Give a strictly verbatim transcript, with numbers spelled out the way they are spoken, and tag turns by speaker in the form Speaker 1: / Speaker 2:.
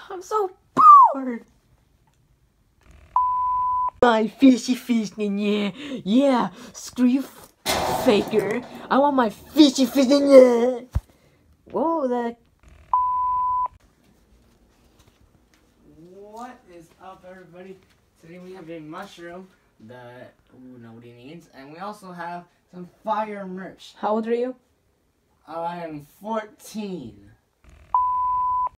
Speaker 1: I'm so bored. My fishy fish, yeah, yeah. Screw you, faker. I want my fishy fish, yeah. Whoa, that.
Speaker 2: What is up, everybody? Today we have a mushroom that ooh, nobody needs, and we also have some fire merch.
Speaker 1: How old are you?
Speaker 2: I am fourteen.